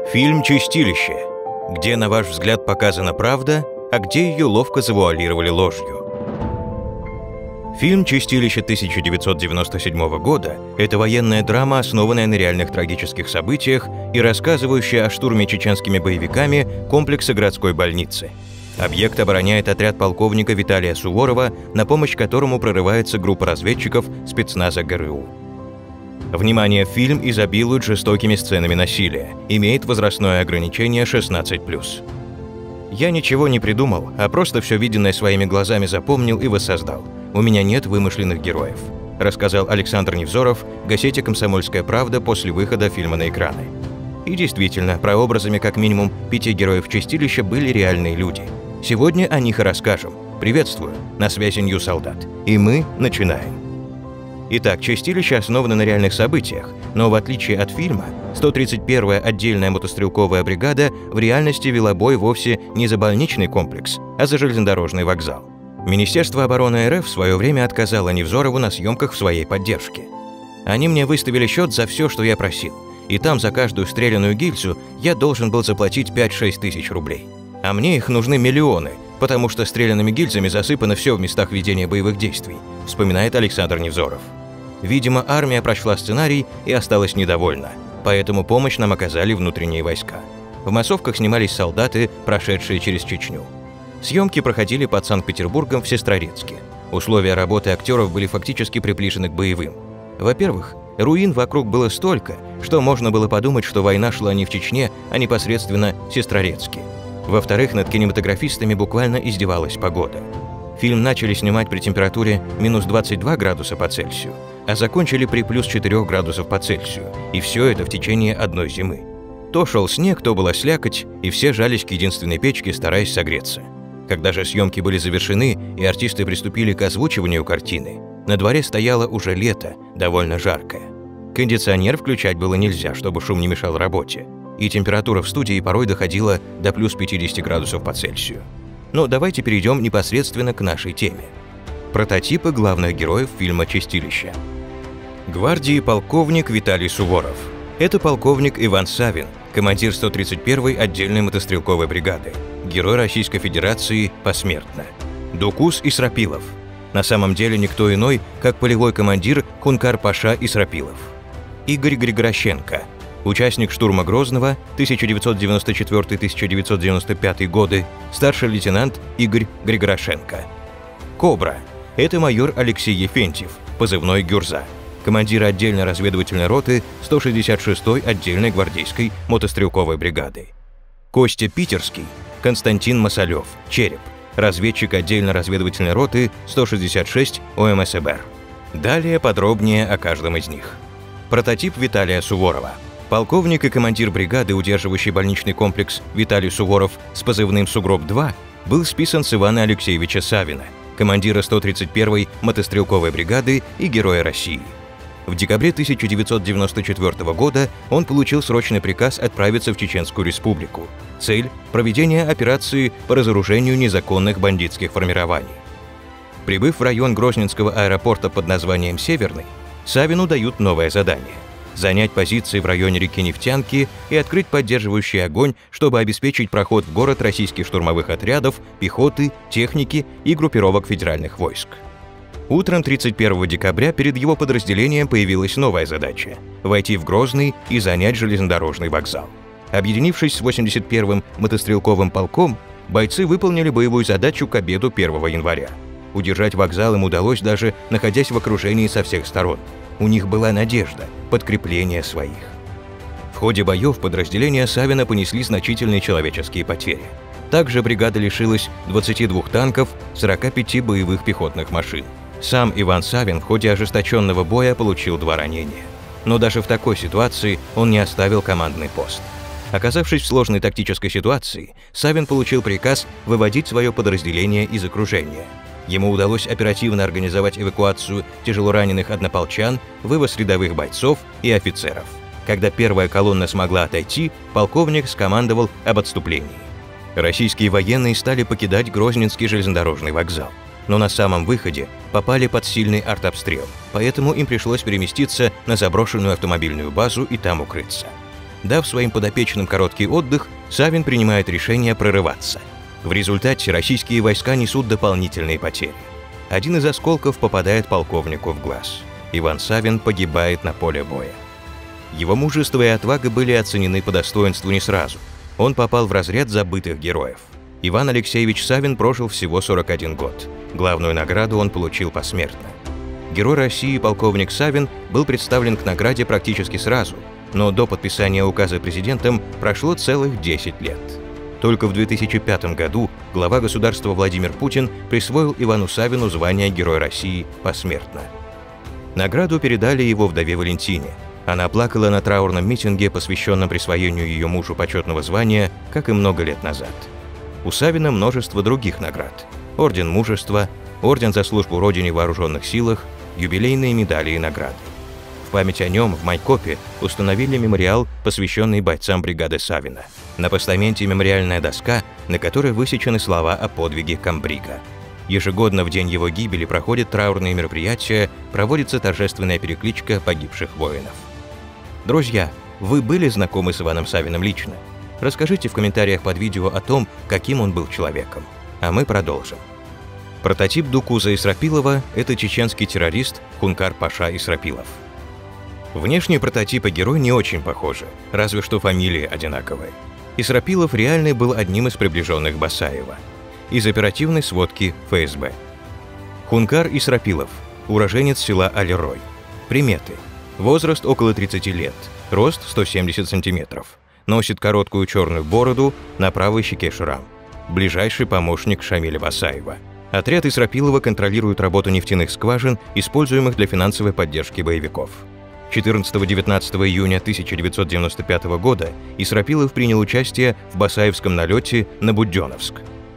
Фильм «Чистилище», где, на ваш взгляд, показана правда, а где ее ловко завуалировали ложью. Фильм «Чистилище» 1997 года – это военная драма, основанная на реальных трагических событиях и рассказывающая о штурме чеченскими боевиками комплекса городской больницы. Объект обороняет отряд полковника Виталия Суворова, на помощь которому прорывается группа разведчиков спецназа ГРУ. Внимание, фильм изобилует жестокими сценами насилия, имеет возрастное ограничение 16+. Я ничего не придумал, а просто все виденное своими глазами запомнил и воссоздал. У меня нет вымышленных героев, рассказал Александр Невзоров газете «Комсомольская правда» после выхода фильма на экраны. И действительно, прообразами как минимум 5 героев «Чистилища» были реальные люди. Сегодня о них и расскажем. Приветствую, на связи Нью Солдат. И мы начинаем. Итак, «Чистилище» основано на реальных событиях, но в отличие от фильма, 131-я отдельная мотострелковая бригада в реальности вела бой вовсе не за больничный комплекс, а за железнодорожный вокзал. Министерство обороны РФ в свое время отказало Невзорову на съемках в своей поддержке. Они мне выставили счет за все, что я просил, и там за каждую стрелянную гильзу я должен был заплатить 5-6 тысяч рублей. А мне их нужны миллионы, потому что стрелянными гильзами засыпано все в местах ведения боевых действий, вспоминает Александр Невзоров. Видимо, армия прочла сценарий и осталась недовольна, поэтому помощь нам оказали внутренние войска. В массовках снимались солдаты, прошедшие через Чечню. Съемки проходили под Санкт-Петербургом в Сестрорецке. Условия работы актеров были фактически приближены к боевым. Во-первых, руин вокруг было столько, что можно было подумать, что война шла не в Чечне, а непосредственно в Сестрорецке. Во-вторых, над кинематографистами буквально издевалась погода. Фильм начали снимать при температуре минус 22 градуса по Цельсию, а закончили при плюс 4 градусов по Цельсию, и все это в течение одной зимы. То шел снег, то была слякоть, и все жались к единственной печке, стараясь согреться. Когда же съемки были завершены и артисты приступили к озвучиванию картины, на дворе стояло уже лето, довольно жаркое. Кондиционер включать было нельзя, чтобы шум не мешал работе, и температура в студии порой доходила до плюс 50 градусов по Цельсию. Но давайте перейдем непосредственно к нашей теме. Прототипы главных героев фильма «Чистилище». Гвардии полковник Виталий Суворов. Это полковник Иван Савин, командир 131-й отдельной мотострелковой бригады, герой Российской Федерации посмертно. Дукус Исрапилов. На самом деле никто иной, как полевой командир Хункар-паша Исрапилов. Игорь Григорощенко. Участник штурма Грозного 1994-1995 годы, старший лейтенант Игорь Григорошенко. Кобра. Это майор Алексей Ефентьев, позывной Гюрза, командир отдельной разведывательной роты 166-й отдельной гвардейской мотострелковой бригады. Костя Питерский, Константин Масалев, Череп, разведчик отдельной разведывательной роты 166 ОМСБР. Далее подробнее о каждом из них. Прототип Виталия Суворова. Полковник и командир бригады, удерживающий больничный комплекс Виталий Суворов с позывным «Сугроб-2», был списан с Ивана Алексеевича Савина, командира 131-й мотострелковой бригады и Героя России. В декабре 1994 года он получил срочный приказ отправиться в Чеченскую Республику. Цель – проведение операции по разоружению незаконных бандитских формирований. Прибыв в район Грозненского аэропорта под названием «Северный», Савину дают новое задание – занять позиции в районе реки Нефтянки и открыть поддерживающий огонь, чтобы обеспечить проход в город российских штурмовых отрядов, пехоты, техники и группировок федеральных войск. Утром 31 декабря перед его подразделением появилась новая задача – войти в Грозный и занять железнодорожный вокзал. Объединившись с 81-м мотострелковым полком, бойцы выполнили боевую задачу к обеду 1 января. Удержать вокзал им удалось даже находясь в окружении со всех сторон. У них была надежда, подкрепление своих. В ходе боев подразделения Савина понесли значительные человеческие потери. Также бригада лишилась 22 танков, 45 боевых пехотных машин. Сам Иван Савин в ходе ожесточенного боя получил 2 ранения. Но даже в такой ситуации он не оставил командный пост. Оказавшись в сложной тактической ситуации, Савин получил приказ выводить свое подразделение из окружения. Ему удалось оперативно организовать эвакуацию тяжелораненых однополчан, вывоз рядовых бойцов и офицеров. Когда первая колонна смогла отойти, полковник скомандовал об отступлении. Российские военные стали покидать Грозненский железнодорожный вокзал. Но на самом выходе попали под сильный артобстрел, поэтому им пришлось переместиться на заброшенную автомобильную базу и там укрыться. Дав своим подопечным короткий отдых, Савин принимает решение прорываться. В результате российские войска несут дополнительные потери. Один из осколков попадает полковнику в глаз. Иван Савин погибает на поле боя. Его мужество и отвага были оценены по достоинству не сразу. Он попал в разряд забытых героев. Иван Алексеевич Савин прожил всего 41 год. Главную награду он получил посмертно. Герой России полковник Савин был представлен к награде практически сразу, но до подписания указа президентом прошло целых 10 лет. Только в 2005 году глава государства Владимир Путин присвоил Ивану Савину звание Герой России посмертно. Награду передали его вдове Валентине. Она плакала на траурном митинге, посвященном присвоению ее мужу почетного звания, как и много лет назад. У Савина множество других наград: Орден Мужества, Орден за службу Родине в Вооруженных силах, юбилейные медали и награды. В память о нем в Майкопе установили мемориал, посвященный бойцам бригады Савина. На постаменте мемориальная доска, на которой высечены слова о подвиге комбрига. Ежегодно в день его гибели проходят траурные мероприятия, проводится торжественная перекличка погибших воинов. Друзья, вы были знакомы с Иваном Савиным лично? Расскажите в комментариях под видео о том, каким он был человеком. А мы продолжим. Прототип Дукуза Исрапилова – это чеченский террорист Хункар Паша Исрапилов. Внешне прототипы героя не очень похожи, разве что фамилии одинаковые. Исрапилов реальный был одним из приближенных Басаева. Из оперативной сводки ФСБ. Хункар Исрапилов, уроженец села Алирой. Приметы. Возраст около 30 лет, рост 170 см. Носит короткую черную бороду, на правой щеке шрам. Ближайший помощник Шамиля Басаева. Отряд Исрапилова контролирует работу нефтяных скважин, используемых для финансовой поддержки боевиков. 14-19 июня 1995 года Исрапилов принял участие в Басаевском налете на Будённовск.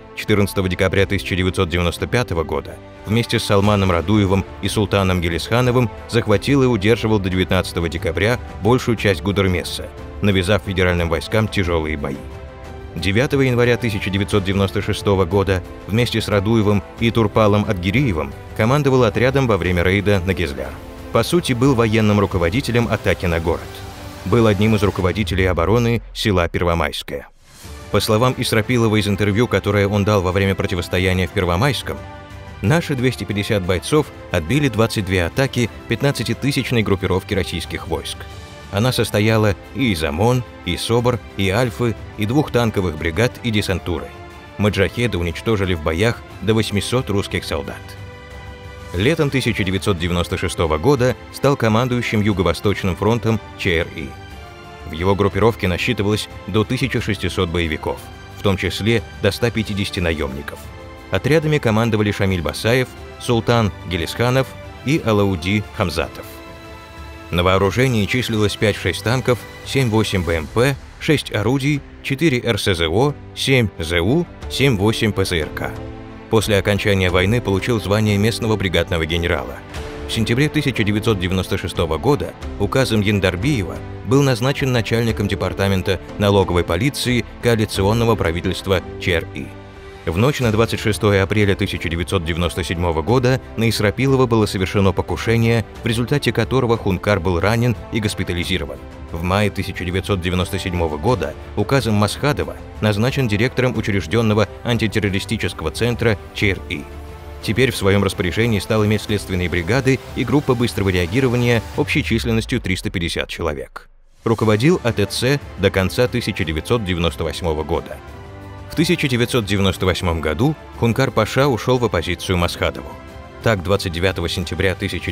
14 декабря 1995 года вместе с Салманом Радуевым и Султаном Гелисхановым захватил и удерживал до 19 декабря большую часть Гудермеса, навязав федеральным войскам тяжелые бои. 9 января 1996 года вместе с Радуевым и Турпалом Адгириевым командовал отрядом во время рейда на Гизляр. По сути, был военным руководителем атаки на город. Был одним из руководителей обороны села Первомайское. По словам Исрапилова из интервью, которое он дал во время противостояния в Первомайском, наши 250 бойцов отбили 22 атаки 15-тысячной группировки российских войск. Она состояла и из ОМОН, и СОБР, и Альфы, и 2 танковых бригад и десантуры. Маджахеды уничтожили в боях до 800 русских солдат. Летом 1996 года стал командующим Юго-Восточным фронтом ЧРИ. В его группировке насчитывалось до 1600 боевиков, в том числе до 150 наемников. Отрядами командовали Шамиль Басаев, Султан Гелисханов и Алауди Хамзатов. На вооружении числилось 5-6 танков, 7-8 БМП, 6 орудий, 4 РСЗО, 7 ЗУ, 7-8 ПЗРК. После окончания войны получил звание местного бригадного генерала. В сентябре 1996 года указом Яндарбиева был назначен начальником департамента налоговой полиции коалиционного правительства ЧРИ. В ночь на 26 апреля 1997 года на Исрапилова было совершено покушение, в результате которого Хункар был ранен и госпитализирован. В мае 1997 года указом Масхадова назначен директором учрежденного антитеррористического центра ЧРИ. Теперь в своем распоряжении стал иметь следственные бригады и группа быстрого реагирования общей численностью 350 человек. Руководил АТЦ до конца 1998 года. В 1998 году Хункар Паша ушел в оппозицию Масхадову. Так, 29 сентября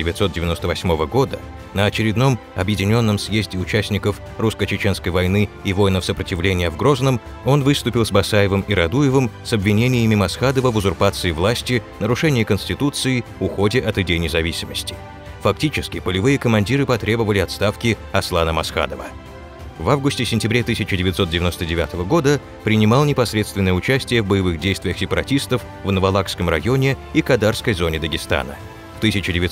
1998 года на очередном объединенном съезде участников русско-чеченской войны и воинов сопротивления в Грозном он выступил с Басаевым и Радуевым с обвинениями Масхадова в узурпации власти, нарушении Конституции, уходе от идей независимости. Фактически, полевые командиры потребовали отставки Аслана Масхадова. В августе-сентябре 1999 года принимал непосредственное участие в боевых действиях сепаратистов в Новолакском районе и Кадарской зоне Дагестана. В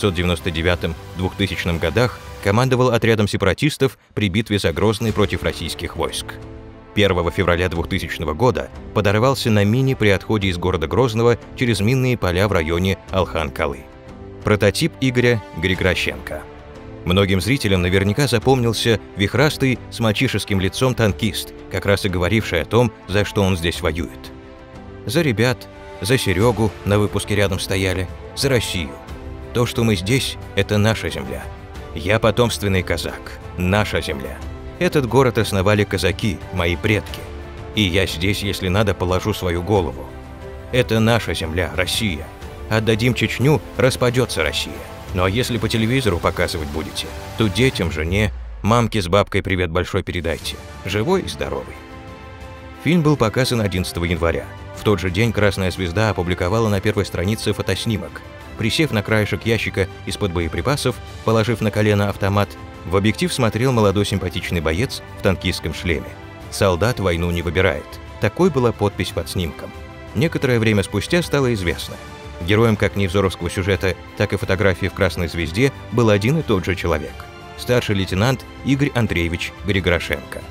1999-2000 годах командовал отрядом сепаратистов при битве за Грозный против российских войск. 1 февраля 2000 года подорвался на мине при отходе из города Грозного через минные поля в районе Алхан-Калы. Прототип Игоря Григоращенко. Многим зрителям наверняка запомнился вихрастый с мальчишеским лицом танкист, как раз и говоривший о том, за что он здесь воюет. За ребят, за Серегу на выпуске рядом стояли, за Россию. То, что мы здесь, это наша земля. Я потомственный казак, наша земля. Этот город основали казаки, мои предки. И я здесь, если надо, положу свою голову. Это наша земля, Россия. Отдадим Чечню, распадется Россия. Ну а если по телевизору показывать будете, то детям, жене, мамке с бабкой привет большой передайте. Живой и здоровый. Фильм был показан 11 января. В тот же день «Красная звезда» опубликовала на первой странице фотоснимок. Присев на краешек ящика из-под боеприпасов, положив на колено автомат, в объектив смотрел молодой симпатичный боец в танкистском шлеме. «Солдат войну не выбирает». Такой была подпись под снимком. Некоторое время спустя стало известно. Героем как невзоровского сюжета, так и фотографии в «Красной звезде» был один и тот же человек. Старший лейтенант Игорь Андреевич Григорошенко.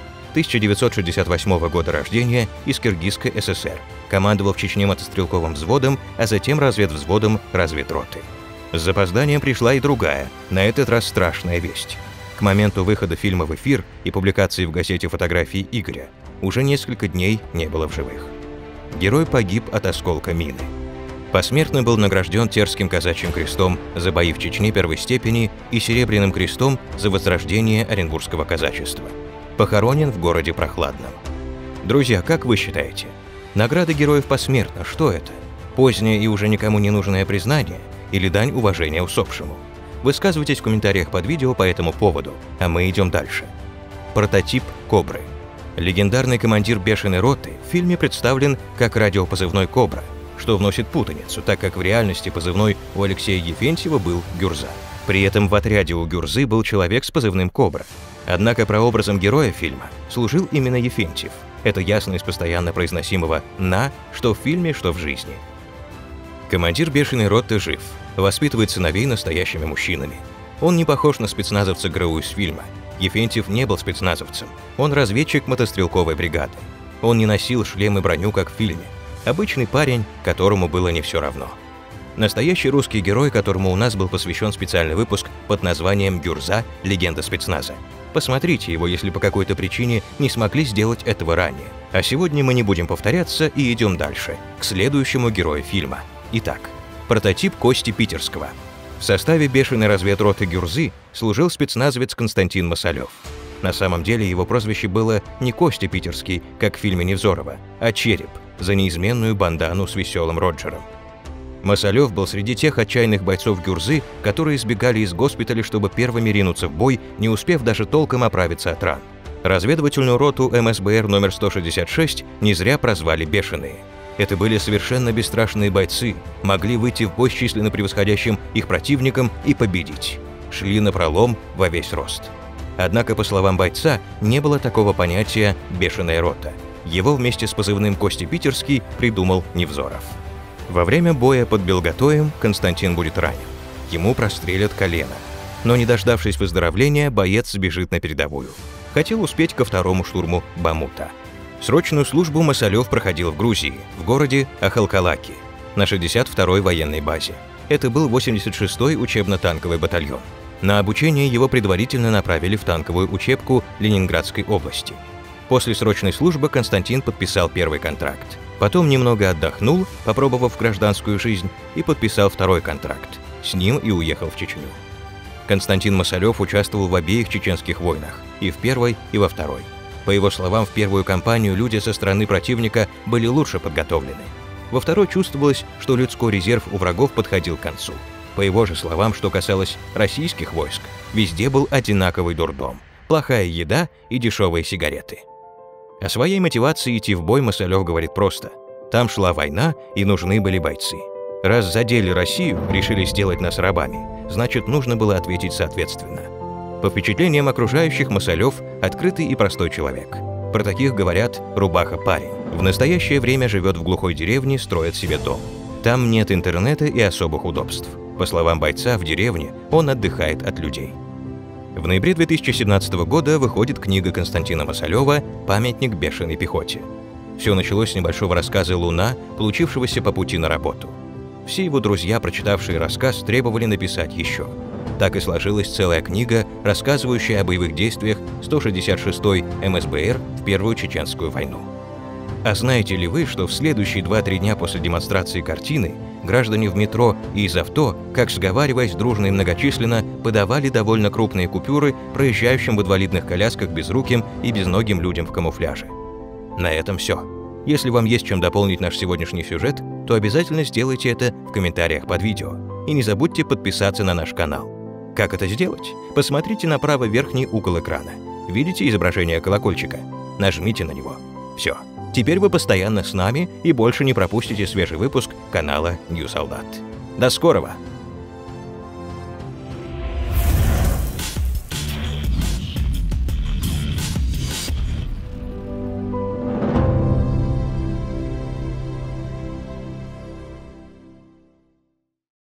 1968 года рождения, из Киргизской ССР. Командовал в Чечне мотострелковым взводом, а затем разведвзводом разведроты. С запозданием пришла и другая, на этот раз страшная весть. К моменту выхода фильма в эфир и публикации в газете фотографий Игоря уже несколько дней не было в живых. Герой погиб от осколка мины. Посмертно был награжден Терским казачьим крестом за бои в Чечне первой степени и Серебряным крестом за возрождение Оренбургского казачества. Похоронен в городе Прохладном. Друзья, как вы считаете, награда героев посмертно, что это? Позднее и уже никому не нужное признание или дань уважения усопшему? Высказывайтесь в комментариях под видео по этому поводу, а мы идем дальше. Прототип «Кобры». Легендарный командир бешеной роты в фильме представлен как радиопозывной «Кобра», что вносит путаницу, так как в реальности позывной у Алексея Ефентьева был «Гюрза». При этом в отряде у Гюрзы был человек с позывным «Кобра». Однако прообразом героя фильма служил именно Ефентьев. Это ясно из постоянно произносимого «на», что в фильме, что в жизни. Командир бешеной роты жив, воспитывает сыновей настоящими мужчинами. Он не похож на спецназовца ГРУ из фильма. Ефентьев не был спецназовцем, он разведчик мотострелковой бригады. Он не носил шлем и броню, как в фильме. Обычный парень, которому было не все равно. Настоящий русский герой, которому у нас был посвящен специальный выпуск под названием «Гюрза. Легенда спецназа». Посмотрите его, если по какой-то причине не смогли сделать этого ранее. А сегодня мы не будем повторяться и идем дальше, к следующему герою фильма. Итак, прототип Кости Питерского. В составе бешеной разведроты Гюрзы служил спецназовец Константин Масалев. На самом деле его прозвище было не Костя Питерский, как в фильме Невзорова, а Череп, за неизменную бандану с веселым Роджером. Масалев был среди тех отчаянных бойцов Гюрзы, которые сбегали из госпиталя, чтобы первыми ринуться в бой, не успев даже толком оправиться от ран. Разведывательную роту МСБР номер 166 не зря прозвали «Бешеные». Это были совершенно бесстрашные бойцы, могли выйти в бой с численно превосходящим их противником и победить. Шли напролом во весь рост. Однако, по словам бойца, не было такого понятия «бешеная рота». Его вместе с позывным Кости Питерский придумал Невзоров. Во время боя под Белготоем Константин будет ранен. Ему прострелят колено. Но не дождавшись выздоровления, боец сбежит на передовую. Хотел успеть ко второму штурму Бамута. Срочную службу Масалев проходил в Грузии, в городе Ахалкалаки, на 62-й военной базе. Это был 86-й учебно-танковый батальон. На обучение его предварительно направили в танковую учебку Ленинградской области. После срочной службы Константин подписал первый контракт. Потом немного отдохнул, попробовав гражданскую жизнь, и подписал второй контракт. С ним и уехал в Чечню. Константин Масалев участвовал в обеих чеченских войнах, и в первой, и во второй. По его словам, в первую кампанию люди со стороны противника были лучше подготовлены. Во второй чувствовалось, что людской резерв у врагов подходил к концу. По его же словам, что касалось российских войск, везде был одинаковый дурдом, плохая еда и дешевые сигареты. О своей мотивации идти в бой Масалев говорит просто. Там шла война, и нужны были бойцы. Раз задели Россию, решили сделать нас рабами, значит, нужно было ответить соответственно. По впечатлениям окружающих, Масалев – открытый и простой человек. Про таких говорят «рубаха-парень». В настоящее время живет в глухой деревне, строит себе дом. Там нет интернета и особых удобств. По словам бойца, в деревне он отдыхает от людей. В ноябре 2017 года выходит книга Константина Масалева «Памятник бешеной пехоте». Все началось с небольшого рассказа «Луна», получившегося по пути на работу. Все его друзья, прочитавшие рассказ, требовали написать еще. Так и сложилась целая книга, рассказывающая о боевых действиях 166-й МСБР в Первую Чеченскую войну. А знаете ли вы, что в следующие 2-3 дня после демонстрации картины граждане в метро и из авто, как сговариваясь дружно и многочисленно, подавали довольно крупные купюры проезжающим в инвалидных колясках безруким и безногим людям в камуфляже? На этом все. Если вам есть чем дополнить наш сегодняшний сюжет, то обязательно сделайте это в комментариях под видео. И не забудьте подписаться на наш канал. Как это сделать? Посмотрите направо верхний угол экрана. Видите изображение колокольчика? Нажмите на него. Все. Теперь вы постоянно с нами и больше не пропустите свежий выпуск канала Ньюс Солдат. До скорого!